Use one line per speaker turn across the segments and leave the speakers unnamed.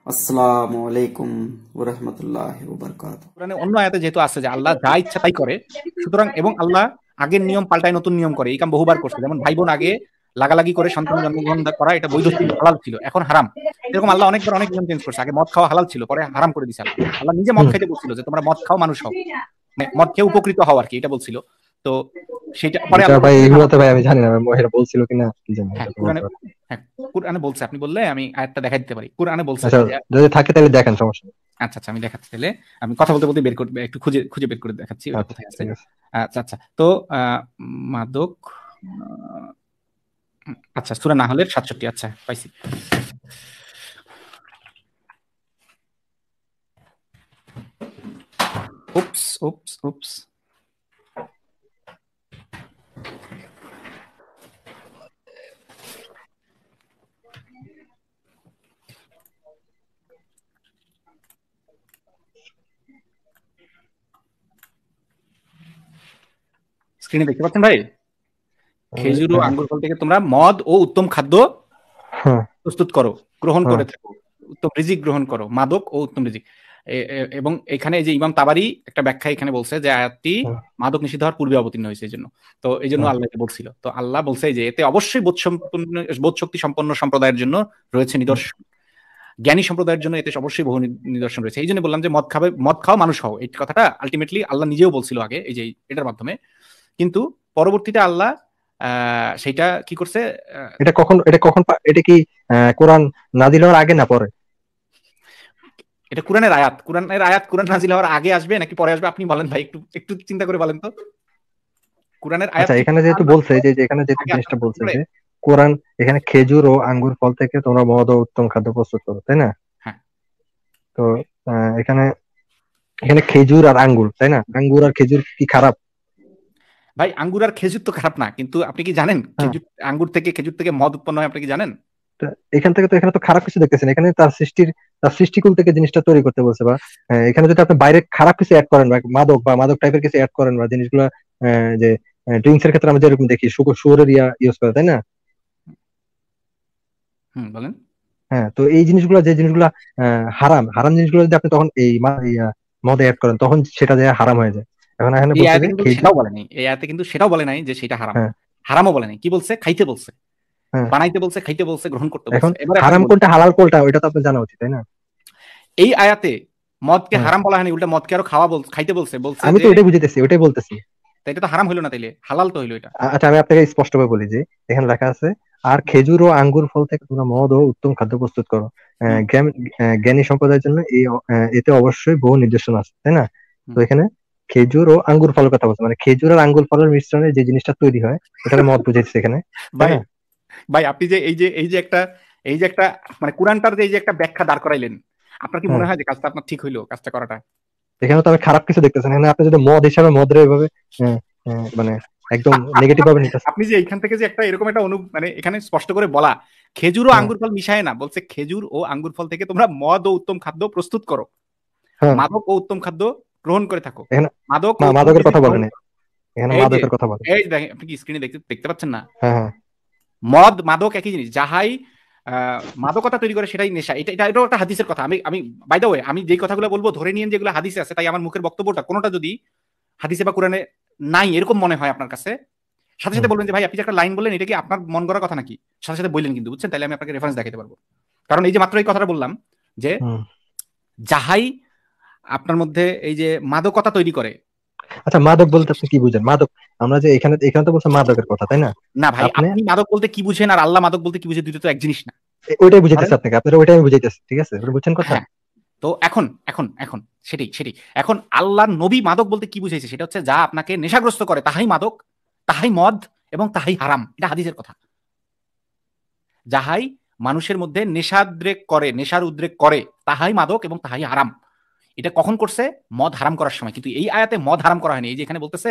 আসসালামু আলাইকুম ওয়া রাহমাতুল্লাহি ওয়া বারাকাতুহু।
কোরআনে অন্য আয়াতে যেহেতু আছে যে আল্লাহ যা ইচ্ছা তাই করে, সুতরাং এবং আল্লাহ আগের নিয়ম পাল্টায় নতুন নিয়ম করে, এই কাম বহুবার করছে। যেমন ভাই বোন আগে লাগালাগি করে সন্তান জন্মগ্রহণ করা এটা বৈধ ছিল, হালাল ছিল, এখন হারাম। এরকম আল্লাহ অনেকবার অনেক নিয়ম চেঞ্জ করছে। আগে মদ খাওয়া হালাল ছিল, পরে হারাম করে দিছে আল্লাহ। আল্লাহ নিজে মদ
হুম।
খাইতে বলছিল যে তোমরা মদ খাও, মানুষ হও, মানে মদ খেয়ে উপকৃত হও আর কি, এটা বলছিল। তো সেটা পরে
এটা
আল্লাহ
ভাই
বলছে যে না,
এগুলো তো ভাই আমি জানি না, মহিলা বলছিল কিনা কি জানি,
হ্যাঁ
এটা তো বলতে
কোরআনে,
পারবো।
হ্যাঁ কোরআনে বলছে। আপনি বললে আমি আয়াতটা দেখাই দিতে পারি। কোরআনে বলছে
আচ্ছা,
ভাই যে,
যদি থাকে তাহলে দেখেন, সমস্যা নেই।
আচ্ছা আচ্ছা আমি দেখাচ্ছি তাহলে। আমি কথা বলতে বলতে বের করে একটু খুঁজে খুঁজে বের করে দেখাচ্ছি ওটা
আচ্ছা,
কোথায় আছে।
ঠিক আছে।
আচ্ছা আচ্ছা। তো মাদক, আহ, আচ্ছা সূরা নাহলের 67, আচ্ছা পাইছি। উপস উপস উপস, স্ক্রিনে দেখতে পাচ্ছেন ভাই? খেজুর ও
হ্যাঁ,
আঙ্গুর ফল থেকে তোমরা মদ ও উত্তম খাদ্য
হ্যাঁ,
প্রস্তুত করো, গ্রহণ
হ্যাঁ,
করে থাকো, উত্তম রিজিক গ্রহণ করো, মাদক ও উত্তম রিজিক। এবং এখানে এই যে ইমাম তাবারি একটা ব্যাখ্যা এখানে বলছে যে আয়াতটি
হ্যাঁ,
মাদক নিষিদ্ধ হওয়ার পূর্বে অবতীর্ণ হয়েছে, এই জন্য। তো এই জন্য
হ্যাঁ,
আল্লাহ এটা বলছিল। তো আল্লাহ বলছে যে এতে অবশ্যই বোধ শক্তি সম্পন্ন সম্প্রদায়ের জন্য রয়েছে নিদর্শন, জ্ঞানী সম্প্রদায়ের জন্য এতে অবশ্যই বহু নিদর্শন রয়েছে। এই জন্য বললাম যে মদ খাও মানুষ হও, এই কথাটা আলটিমেটলি আল্লাহ নিজেও বলছিল আগে এই যে এটার মাধ্যমে। কিন্তু পরবর্তীতে আল্লাহ সেটা কি করছে, আহ,
এটা কি কোরআন নাজিল হওয়ার আগে না পরে?
এটা কোরআনের আয়াত। কোরআন নাজিল হওয়ার আগে আসবে নাকি পরে আসবে আপনি বলেন ভাই, একটু একটু চিন্তা করে বলেন তো। কোরআনের আয়াত
আচ্ছা,
কি
এখানে যেহেতু
আল্লাহ
বলছে যে এখানে যেহেতু
আগে আসা
জিনিসটা বলছে
পরে?
যে কোরআন, এখানে খেজুর ও আঙ্গুর ফল থেকে তোমরা মদ ও উত্তম খাদ্য প্রস্তুত করো, তাই না?
হ্যাঁ
তো এখানে এখানে খেজুর আর আঙ্গুর, তাই না? আঙ্গুর আর খেজুর কি খারাপ?
ভাই, আঙ্গুর আর খেজুর তো খারাপ না, কিন্তু আপনি কি জানেন
হ্যাঁ।
খেজুর থেকে মদ উৎপন্ন হয়, আপনি কি জানেন?
তো এখানে তো খারাপ কিছু দেখতেছেন, এখানে তার সৃষ্টিকুল থেকে জিনিসটা তৈরি করতে বলছে। বা এখানে যদি আপনি বাইরে খারাপ কিছু অ্যাড করেন, বা মাদক টাইপের কিছু অ্যাড করেন, বা জিনিসগুলো যে ড্রিঙ্কস এর ক্ষেত্রে আমরা যেরকম দেখি শুয়োরের ইউজ করে, তাই না?
হুম বলেন।
হ্যাঁ, তো এই জিনিসগুলো, যে জিনিসগুলো হারাম হারাম জিনিসগুলো যদি আপনি তখন মদে অ্যাড করেন, তখন সেটা যে হারাম হয়ে যায়। এখন এখানে
এই
বলছে
আয়াতে
যে
কিন্তু
খেজুর।
সেটাও বলে নাই, এই আয়াতে কিন্তু সেটাও বলে নাই যে সেটা হারাম।
হ্যাঁ,
হারামও বলে নাই, কি বলছে? খাইতে বলছে,
হ্যাঁ।
বানাইতে বলছে, খাইতে বলছে, গ্রহণ করতে
এখন
বলছে। এবারে আপনাকে
হারাম
বলি,
কোনটা হালাল কোনটা ওইটা তো আপনার জানা উচিত, তাই না?
এই আয়াতে মদকে
হ্যাঁ,
হারাম বলা হয়নি, উল্টা মদকে আরো খাইতে বলছে, বলছে
আমি
যে
তো ওইটাই বুঝাইতেছি, ওইটাই বলতেছি।
তা এটা তো হারাম হইলো না, তাইলে হালাল তো হইলো এটা।
আচ্ছা, আমি আপনাকে স্পষ্টভাবে বলি যে এখানে লেখা আছে, আর খেজুর ও আঙ্গুর ফল থেকে তোমরা মদ ও উত্তম খাদ্য প্রস্তুত করো।
হুম
জ্ঞানী সম্প্রদায়ের জন্য এতে অবশ্যই বহু নির্দেশনা আছে, তাই না? তো
হুম।
এখানে খেজুর ও আঙ্গুর ফলের কথা বলছে, মানে খেজুর আর আঙ্গুর ফলের মিশ্রণে যে জিনিসটা তৈরি হয় ওটাকে মদ বুঝাইছে এখানে, তাই
ভাই
না?
ভাই আপনি যে এই যে একটা মানে কোরআনটার যে এই যে একটা ব্যাখ্যা দাঁড় করাইলেন, আপনার কি
হ্যাঁ,
মনে হয় যে কাজটা আপনার ঠিক হইলো, কাজটা করাটা?
এখানে তো আমি খারাপ কিছু দেখতেছেন। এখানে আপনি যদি মদ হিসাবে মদের এভাবে মানে একদম নেগেটিভ ভাবে নিতেছেন।
আপনি যে এইখান থেকে যে একটা এরকম একটা মানে এখানে স্পষ্ট করে বলা, খেজুর ও
হ্যাঁ,
আঙ্গুর ফল মিশায় না, বলছে খেজুর ও আঙ্গুর ফল থেকে তোমরা মদ ও উত্তম খাদ্য প্রস্তুত করো,
হ্যাঁ।
মাদক ও উত্তম খাদ্য গ্রহণ করে থাকো,
এখানে
মাদক ও উত্তম
মাদকের
রিজিক
কথা
গ্রহণ
বলেন,
করো।
এখানে
এই যে,
মাদকের কথা বলেন।
এই দেখেন, আপনি কি স্ক্রিনে দেখতে দেখতে পাচ্ছেন না?
হ্যাঁ, হ্যাঁ,
মদ মাদক একই জিনিস। যাহাই মাদকতা তৈরি করে সেটাই নেশা। এটাও একটা হাদিসের কথা। আমি আমি বাই দ্য ওয়ে, আমি যেই কথাগুলো বলবো ধরে নিয়ে যেগুলো হাদিসে আছে, তাই আমার মুখের বক্তব্যটা কোনোটা যদি হাদিসে বা কোরআনে নাই এরকম মনে হয় আপনার কাছে, সাথে
হুম,
সাথে বলবেন যে ভাই আপনি যে একটা লাইন বললেন এটা কি আপনার মন গড়া কথা নাকি, সাথে সাথে বললেন কিন্তু, বুঝছেন? তাহলে আমি আপনাকে রেফারেন্স দেখাতে পারবো। কারণ এই যে মাত্র এই কথাটা বললাম যে
হুম।
যাহাই আপনার মধ্যে এই যে মাদকতা তৈরি করে।
আচ্ছা, মাদক বলতে আপনি কি বুঝেন? মাদক, আমরা যে এখানে এখানে তো বলছে মাদকের কথা, তাই না?
না ভাই,
আপনি
আপনি মাদক বলতে কি বুঝেন আর আল্লাহ মাদক বলতে কি বুঝে, দুটো তো এক জিনিস না।
ওইটাই
ধরেন,
বুঝাইতেছি আপনাকে, আপনার ওইটাই আমি বুঝাইতেছি, ঠিক আছে? ওটা বুঝছেন কথা?
হ্যাঁ। তো এখন এখন এখন সেটাই সেটাই এখন আল্লাহর নবী মাদক বলতে কি বুঝাইছে সেটা হচ্ছে যা আপনাকে নেশাগ্রস্ত করে তাহাই মাদক, তাহাই মদ এবং তাহাই হারাম। এটা হাদিসের কথা। যাহাই মানুষের মধ্যে নেশার উদ্রেক করে তাহাই মাদক এবং তাহাই হারাম। এটা কখন করছে? মদ হারাম করার সময়। কিন্তু এই আয়াতে মদ হারাম করা হয়নি। এই যে এখানে বলতেছে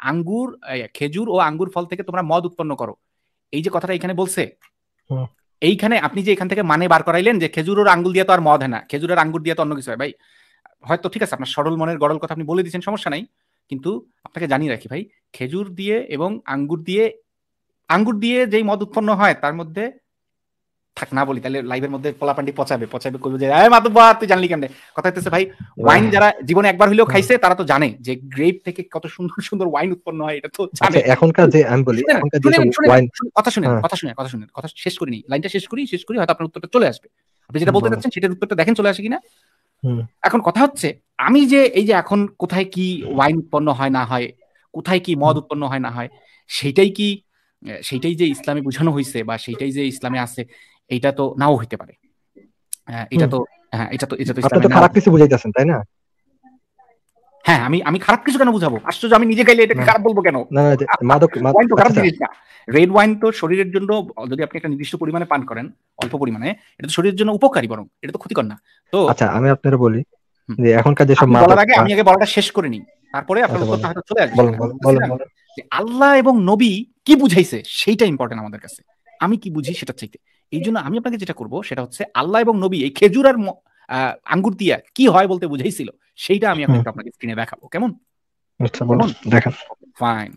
খেজুর ও আঙ্গুর ফল থেকে তোমরা মদ উৎপন্ন করো, এই যে কথাটা এখানে বলছে,
হুম,
এইখানে আপনি যে এখান থেকে মানে বার করাইলেন যে খেজুরের আঙ্গুল দিয়ে তো আর মদ হয় না, খেজুরের আঙ্গুর দিয়ে তো অন্য কিছু হয়। ভাই হয়তো ঠিক আছে, আপনার সরল মনের গড়ল কথা আপনি বলে দিচ্ছেন, সমস্যা নাই। কিন্তু আপনাকে জানিয়ে রাখি ভাই, খেজুর দিয়ে এবং আঙ্গুর দিয়ে যেই মদ উৎপন্ন হয় তার মধ্যে থাক না বলি, তাহলে লাইভের মধ্যে পোলাপান্ডি পচাবে করবে যে এই মাতুব্বর তুই জানলি কেমনে। কথা হইতেছে ভাই, ওয়াইন যারা জীবনে একবার হইলেও খাইছে তারা তো জানে যে গ্রেপ থেকে কত সুন্দর সুন্দর ওয়াইন উৎপন্ন হয়, এটা তো জানে।
এখনকার যে আমি বলি, এখনকার যে ওয়াইন,
কথা শুনেন, কথা শেষ করিনি, লাইনটা শেষ করি হয়তো আপনার উত্তরটা চলে আসবে। আপনি যেটা বলতে চাচ্ছেন সেটার উত্তরটা দেখেন চলে আসে কিনা। এখন কথা হচ্ছে, আমি যে এই যে এখন কোথায় কি ওয়াইন উৎপন্ন হয় না হয়, কোথায় কি মদ উৎপন্ন হয় না হয়, সেইটাই যে ইসলামে বোঝানো হয়েছে বা সেইটাই যে ইসলামে আছে, এইটা তো নাও হইতে পারে। এটা তো
আপনি তো খারাপ কিছু বুঝাইতেছেন, তাই না?
হ্যাঁ, আমি খারাপ কিছু কেন বুঝাবো? আশ্চর্য, আমি নিজে গাইলে এটাকে খারাপ বলবো কেন? ওয়াইন তো খারাপ জিনিস না। রেড ওয়াইন তো শরীরের জন্য, যদি আপনি একটা নির্দিষ্ট পরিমাণে পান করেন, অল্প পরিমাণে, এটা তো শরীরের জন্য উপকারী, বরং এটা তো ক্ষতিকর না। তো
আচ্ছা, আমি আপনারা বলি যে এখনকার যেসব
বলার আগে আমি আগে বলাটা শেষ করে নিই, তারপরে আপনার উত্তরটা হয়তো চলে আসবে। যে আল্লাহ এবং নবী কি বুঝাইছে সেইটা ইম্পর্টেন্ট আমাদের কাছে, আমি কি বুঝি সেটা চাইতে। এই জন্য আমি আপনাকে যেটা করবো সেটা হচ্ছে, আল্লাহ এবং নবী এই খেজুর আর আঙ্গুর দিয়া কি হয় বলতে বুঝাইছিল, সেইটা আমি আপনাকে স্ক্রিনে দেখাবো। কেমন? ফাইন।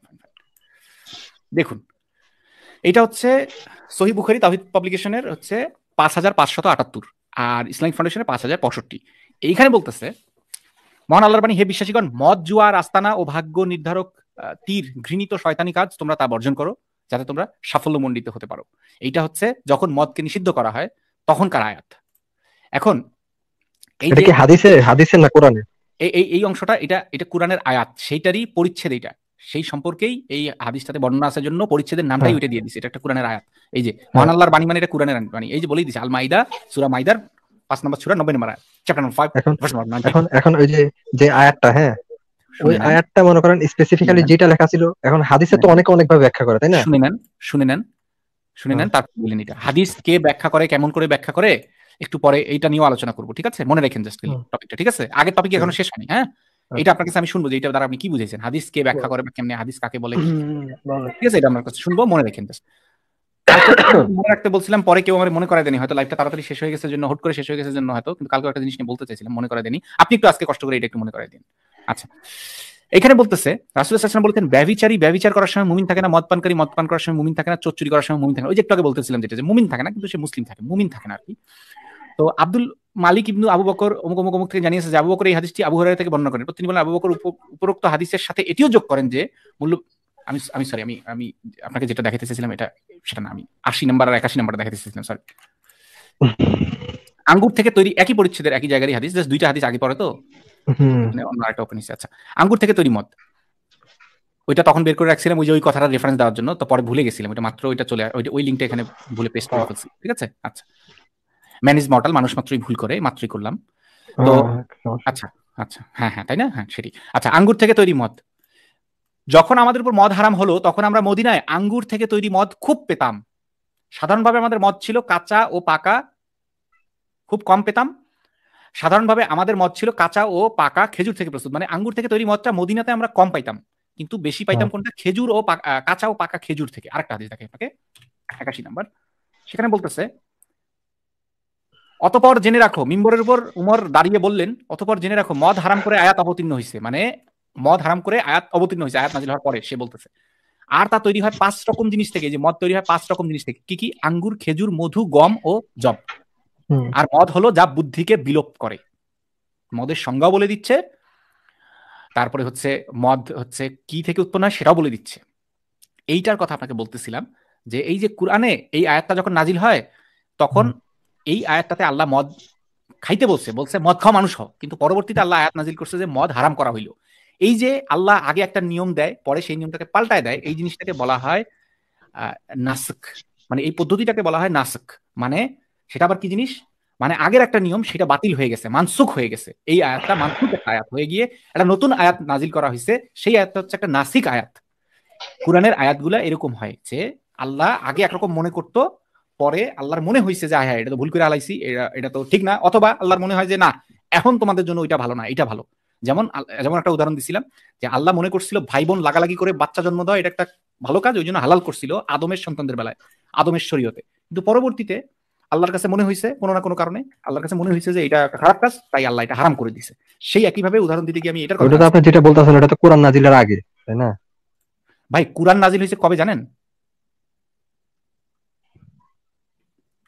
দেখুন, এটা হচ্ছে সহিহ বুখারী তাওহীদ পাবলিকেশনের হচ্ছে 5578 আর ইসলামিক ফাউন্ডেশনের 5065। এইখানে বলতেছে, মহান আল্লাহর বাণী, হে বিশ্বাসীগণ, মদ, জুয়া, আস্তানা ও ভাগ্য নির্ধারক তীর ঘৃণিত শয়তানি কাজ তোমরা তা বর্জন করো, যাতে তোমরা সাফল্যমণ্ডিত হতে পারো। এইটা হচ্ছে যখন মদকে নিষিদ্ধ করা হয় তখনকার আয়াত। এখন এই যে হাদিসে না কোরআনে, এই অংশটা এটা কোরআনের আয়াত, সেইটারই পরিচ্ছেদ, এইটা সেই সম্পর্কেই এই হাদিসটাতে বর্ণনা আসার জন্য পরিচ্ছেদের নামটাই ওইটা দিয়ে দিছে। এটা একটা কোরআনের আয়াত। এই যে মহান আল্লাহর বাণী মানে এটা কোরআনের বাণী, এই যে বলেই দিছে, আল মাইদা, সূরা মাইদার 5 নম্বর সূরা 90 নম্বর আয়াত, চ্যাপ্টার নম্বর 5 ভার্স নম্বর 9। এখন
ওই যে আয়াতটা, হ্যাঁ, ওই আয়াতটা মনে করেন স্পেসিফিক্যালি যেটা লেখা ছিল, এখন হাদিসে তো অনেকভাবে ব্যাখ্যা করে, তাই না?
শুনে নেন তারপর বলেন এটা হাদিস কে ব্যাখ্যা করে, কেমন করে ব্যাখ্যা করে, একটু পরে এইটা নিয়েও আলোচনা করবো, ঠিক আছে? মনে রাখেন জাস্ট টপিকটা, ঠিক আছে? আগের টপিক এখনো শেষ হয়নি। হ্যাঁ, এটা আপনার কাছে আমি শুনবো যে এটা দ্বারা আপনি কি বুঝেছেন, হাদিস কে ব্যাখ্যা করে বা কেমনে, হাদিস কাকে বলে, ঠিক আছে? এটা আপনার কাছে শুনবো, মনে রাখেন জাস্ট। মনে রাখতে বলছিলাম, পরে কেউ আমার মনে করাই দেনি, হয়তো লাইভটা তাড়াতাড়ি শেষ হয়ে গেছে জন্য, হুট করে শেষ হয়ে গেছে জন্য হয়তো, কিন্তু কালকে একটা জিনিস নিয়ে বলতে চাইছিলাম, মনে করাই দেনি। আপনি একটু আজকে কষ্ট করে এটা একটু মনে করাই দিন। আচ্ছা, এখানে বলতেছে, রাসূল সাল্লাল্লাহু আলাইহি ওয়াসাল্লাম বলতেন, ব্যভিচার করার সময় মুমিন থাকে না, মদ পান করার সময় মুমিন থাকে না, চোর চুরি করার সময় মুমিন থাকে না। ওই যে একটু আগে বলতেছিলাম যেটা, যে মুমিন থাকে না কিন্তু সে মুসলিম থাকে, মুমিন থাকে না আর কি। তো আব্দুল মালিক ইবনু আবু বকর অমুক থেকে জানিয়েছে যে আবু বকর এই হাদিসটি আবু হুরায়রা থেকে বর্ণনা করেন। তিনি বলেন, আবু বকর উপরোক্ত হাদিসের সাথে এটিও যোগ করেন যে আমি সরি, আমি আপনাকে যেটা দেখাতে চেয়েছিলাম এটা সেটা না, আমি 80 নাম্বার আর 81 নাম্বার দেখাতে চেয়েছিলাম, সরি। আঙ্গুর থেকে তৈরি, একই পরিচ্ছেদের একই জায়গারই হাদিস, জাস্ট দুইটা হাদিস আগে পড়ে তো অন্য আরেকটা ওপেন হচ্ছে। আচ্ছা, আঙ্গুর থেকে তৈরি মদ, ওইটা তখন বের করে রাখছিলাম ওই কথাটা রেফারেন্স দেওয়ার জন্য, তো পরে ভুলে গেছিলাম, ওইটা মাত্র ওইটা চলে ওই লিঙ্কটা এখানে ভুলে পেস্ট করে ফেলছি, ঠিক আছে? আচ্ছা, ম্যান ইজ মর্টাল, মানুষ মাত্রই ভুল করে, মাত্রই করলাম তো। আচ্ছা, হ্যাঁ, তাই না? হ্যাঁ, সেটি। আচ্ছা, আঙ্গুর থেকে তৈরি মদ, যখন আমাদের উপর মদ হারাম হলো তখন আমরা মদিনায় আঙ্গুর থেকে তৈরি মদ খুব পেতাম। সাধারণভাবে আমাদের মদ ছিল কাঁচা ও পাকা, খুব কম পেতাম। সাধারণভাবে আমাদের মদ ছিল কাঁচা ও পাকা খেজুর থেকে প্রস্তুত, মানে আঙ্গুর থেকে তৈরি মদটা মদিনাতে আমরা কম পাইতাম, কিন্তু বেশি পাইতাম কোনটা, খেজুর ও কাঁচা ও পাকা খেজুর থেকে। আরেকটা হাদিস দেখে আপনাকে 81 নাম্বার, সেখানে বলতেছে, অতঃপর জেনে রাখো, মিম্বরের উপর উমর দাঁড়িয়ে বললেন, অতঃপর জেনে রাখো মদ হারাম করে আয়াত অবতীর্ণ হয়েছে, মানে মদ হারাম করে আয়াত অবতীর্ণ হয়েছে, আয়াত নাজিল হওয়ার পরে সে বলতেছে। আর তা তৈরি হয় 5 রকম জিনিস থেকে, যে মদ তৈরি হয় 5 রকম জিনিস থেকে। কি কি? আঙ্গুর, খেজুর, মধু, গম ও জব। আর মদ হলো যা বুদ্ধিকে বিলোপ করে, মদের সংজ্ঞা বলে দিচ্ছে। তারপরে হচ্ছে মদ হচ্ছে কি থেকে উৎপন্ন হয় সেটাও বলে দিচ্ছে। এইটার কথা আপনাকে বলতেছিলাম যে এই যে কোরআনে এই আয়াতটা যখন নাজিল হয় তখন এই আয়াতটাতে আল্লাহ মদ খাইতে বলছে মদ খাও মানুষ হও, কিন্তু পরবর্তীতে আল্লাহ আয়াত নাজিল করছে যে মদ হারাম করা হইল। এই যে আল্লাহ আগে একটা নিয়ম দেয়, পরে সেই নিয়মটাকে পাল্টায় দেয়, এই জিনিসটাকে বলা হয় নাসখ, মানে এই পদ্ধতিটাকে বলা হয় নাসখ। মানে সেটা আবার কি জিনিস, মানে আগের একটা নিয়ম সেটা বাতিল হয়ে গেছে, মানসুখ হয়ে গেছে, এই আয়াতটা মানসুখ একটা আয়াত হয়ে গিয়ে একটা নতুন আয়াত নাজিল করা হয়েছে, সেই আয়াতটা হচ্ছে একটা নাসিক আয়াত। কোরআনের আয়াতগুলা এরকম হয় যে আল্লাহ আগে একরকম মনে করতো, পরে আল্লাহর মনে হয়েছে যে হ্যাঁ এটা তো ভুল করে আলাইছি, এটা তো ঠিক না, অথবা আল্লাহর মনে হয় যে না এখন তোমাদের জন্য ওইটা ভালো না, এটা ভালো। যেমন একটা উদাহরণ দিছিলাম যে আল্লাহ মনে করছিল ভাই বোন লাগালাগি করে বাচ্চা জন্ম দেওয়া এটা একটা ভালো কাজ, ওই জন্য হালাল করছিল আদমের সন্তানদের বেলায়, আদমের শরীয়তে। কিন্তু পরবর্তীতে আল্লাহর কাছে মনে হয়েছে কোনো না কোনো কারণে, আল্লাহর কাছে মনে হয়েছে যে এটা একটা খারাপ কাজ, তাই আল্লাহ এটা হারাম করে দিছে। সেই একইভাবে উদাহরণ দিতে গিয়ে আমি এটার কথা,
আপনি যেটা বলতেছেন এটা তো কোরআন নাজিলের আগে, তাই না?
ভাই কোরআন নাজিল হয়েছে কবে জানেন?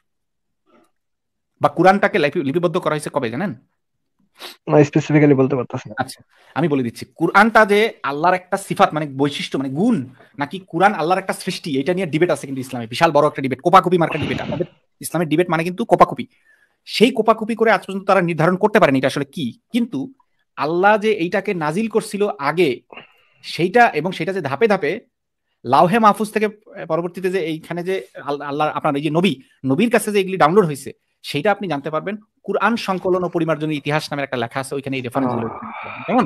বা কোরআনটাকে লিপিবদ্ধ করা হয়েছে কবে জানেন?
স্পেসিফিক্যালি বলতে পারতাছি না।
আচ্ছা, আমি বলে দিচ্ছি। কোরআনটা যে আল্লাহর একটা সিফাত মানে বৈশিষ্ট্য মানে গুণ, নাকি কোরআন আল্লাহর একটা সৃষ্টি, এটা নিয়ে ডিবেট আছে কিন্তু ইসলামে, বিশাল বড় একটা ডিবেট, কোপাকুপি মার্কা ডিবেট। আমাদের ইসলামের ডিবেট মানে কিন্তু কোপাকুপি। সেই কোপাকুপি করে আজ পর্যন্ত তারা নির্ধারণ করতে পারেনি এটা আসলে কি। কিন্তু আল্লাহ যে এইটাকে নাজিল করছিল আগে সেইটা, এবং সেটা যে ধাপে ধাপে লাউহে মাহফুজ থেকে পরবর্তীতে যে এইখানে যে আল্লাহ আপনার এই যে নবীর কাছে যে এগুলি ডাউনলোড হয়েছে, সেইটা আপনি জানতে পারবেন কুরআন সংকলন ও পরিমার্জনের ইতিহাস নামের একটা লেখা আছে, ওইখানে এই রেফারেন্স গুলো কেমন।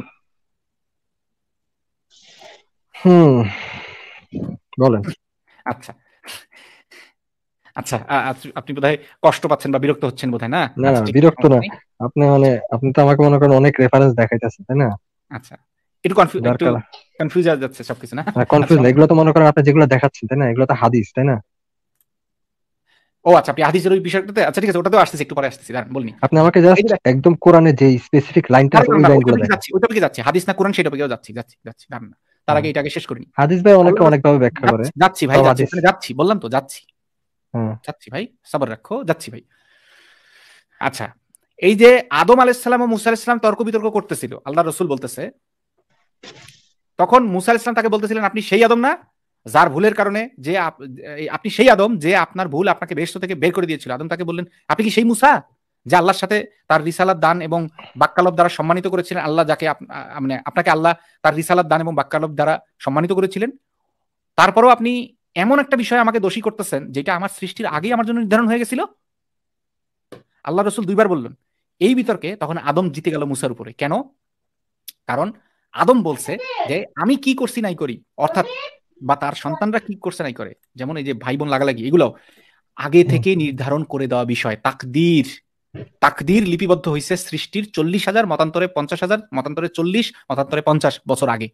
বলেন।
আচ্ছা আচ্ছা, আপনি বোধহয় কষ্ট পাচ্ছেন বা বিরক্ত হচ্ছেন বোধহয়, না?
না না, বিরক্ত না। আপনি তো আমাকে মনে করেন অনেক রেফারেন্স দেখাইতেছেন, তাই না?
আচ্ছা, একটু কনফিউজ হয়ে যাচ্ছে সবকিছু, না?
কনফিউজ না, এগুলো তো মনে করেন আপনি যেগুলো দেখাচ্ছেন, তাই না, এগুলো তো হাদিস, তাই না?
ও আচ্ছা, আপনি হাদিসের ওই বিষয়টাতে, আচ্ছা ঠিক আছে, ওটাতেও আসতেছি, একটু পরে আসতেছি, দাঁড়ান বলিনি।
আপনি আমাকে জাস্ট একদম কোরআনে যে স্পেসিফিক লাইনটা আছে ওই লাইনগুলো দেখান।
ওইটা থেকে যাচ্ছি, হাদিস না কোরআন সেটা থেকেও যাচ্ছি, দাঁড়ান না, তার আগে এটাকে শেষ করিনি।
হাদিস ভাই অনেকভাবে ব্যাখ্যা করে।
যাচ্ছি ভাই, যাচ্ছি, বললাম তো যাচ্ছি, যাচ্ছি ভাই, সবর রাখো, যাচ্ছি ভাই। আচ্ছা, এই যে আদম আলাইহিস সালাম ও মুসা আলাইহিস সালাম তর্ক বিতর্ক করতেছিল, আল্লাহ রাসূল বলতেছে, তখন মুসা আলাইহিস সালাম তাকে বলতেছিলেন, আপনি সেই আদম না যার ভুলের কারণে যে আপনি সেই আদম যে আপনার ভুল আপনাকে বেহেশত থেকে বের করে দিয়েছিল। আদম তাকে বললেন, আপনি কি সেই মুসা যে আল্লাহর সাথে তার রিসালাত দান এবং বাক্যালাপ দ্বারা সম্মানিত করেছিলেন? আল্লাহ যাকে মানে আপনাকে আল্লাহ তার রিসালাত দান এবং বাক্যালাপ দ্বারা সম্মানিত করেছিলেন, তারপরও আপনি এমন একটা বিষয় আমাকে দোষী করতেছেন যেটা আমার সৃষ্টির আগেই আমার জন্য নির্ধারণ হয়ে গেছিল। আল্লাহ রসুল দুইবার বললেন। এই বিতর্কে তখন আদম জিতে গেল মুসার উপরে। কেন? কারণ আদম বলছে যে আমি কি করছি নাই করি, অর্থাৎ বা তার সন্তানরা কি করছে নাই করে, যেমন এই যে ভাই বোন লাগালাগি, এগুলো আগে থেকে নির্ধারণ করে দেওয়া বিষয়। তাকদীর লিপিবদ্ধ হয়েছে সৃষ্টির 40,000 মতান্তরে 50,000 মতান্তরে 40 মতান্তরে 50 বছর আগে,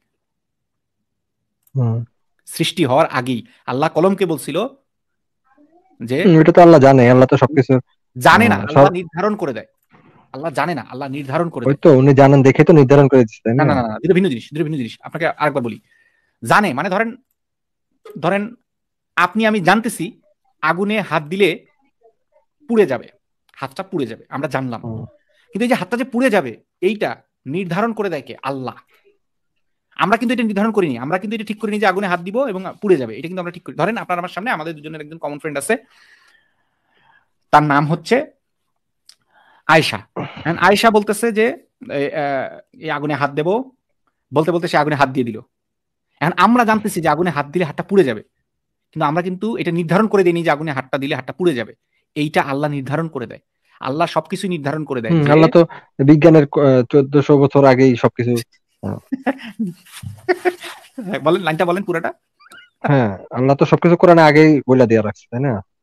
সৃষ্টি হওয়ার আগেই আল্লাহ কলমকে বলছিল যে
এটা তো আল্লাহ জানে, আল্লাহ তো সবকিছু
জানে না, আল্লাহ নির্ধারণ করে দেয়। আল্লাহ জানে না, আল্লাহ নির্ধারণ করে দেয়।
ওই তো উনি জানেন দেখে তো নির্ধারণ করে দিচ্ছে, তাই না?
না, দুটো ভিন্ন জিনিস। আপনাকে আরেকবার বলি। জানে মানে ধরেন আপনি আমি জানতেছি আগুনে হাত দিলে পুড়ে যাবে, হাতটা পুড়ে যাবে, আমরা জানলাম। কিন্তু এই যে হাতটা যে পুড়ে যাবে এইটা নির্ধারণ করে দেয় কে? আল্লাহ। আমরা কিন্তু এটা নির্ধারণ করিনি, আমরা কিন্তু এটা ঠিক করিনি যে আগুনে হাত দিব এবং পুড়ে যাবে, এটা কিন্তু আমরা ঠিক করি। ধরেন আপনার আমার সামনে আমাদের দুজনের একজন কমন ফ্রেন্ড আছে, তার নাম হচ্ছে আয়েশা। আয়েশা বলতেছে যে এই আগুনে হাত দেব, বলতে বলতে সে আগুনে হাত দিয়ে দিল। এখন আমরা জানতেছি যে আগুনে হাত দিলে হাতটা পুড়ে যাবে, কিন্তু আমরা কিন্তু এটা নির্ধারণ করে দিইনি যে আগুনে হাতটা দিলে হাতটা পুড়ে যাবে। এইটা আল্লাহ নির্ধারণ করে দেয়। আল্লাহ সবকিছু নির্ধারণ করে দেয়।
আল্লাহ তো বিজ্ঞানের 1400 বছর আগেই সবকিছু
বলেন, লাইনটা বলেন পুরোটা।
হ্যাঁ, আল্লাহ তো সবকিছু কোরআনে আগেই বলে দিয়ে রাখছে, তাই না?